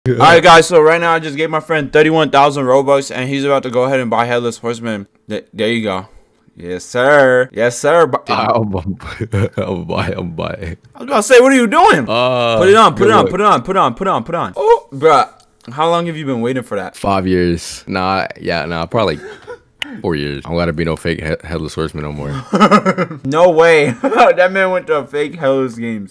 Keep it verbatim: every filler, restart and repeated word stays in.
Alright guys, so right now I just gave my friend thirty-one thousand Robux and he's about to go ahead and buy Headless Horseman. Th there you go. Yes sir. Yes sir. I'll buy. I'll buy. I'll buy. I was about to say, what are you doing? Uh, put it on, put it on, put it on, put it on, put it on, put it on. Oh, bruh. How long have you been waiting for that? Five years. Nah, yeah, nah, probably four years. I'm glad to be no fake he Headless Horseman no more. No way. That man went to a fake Headless games.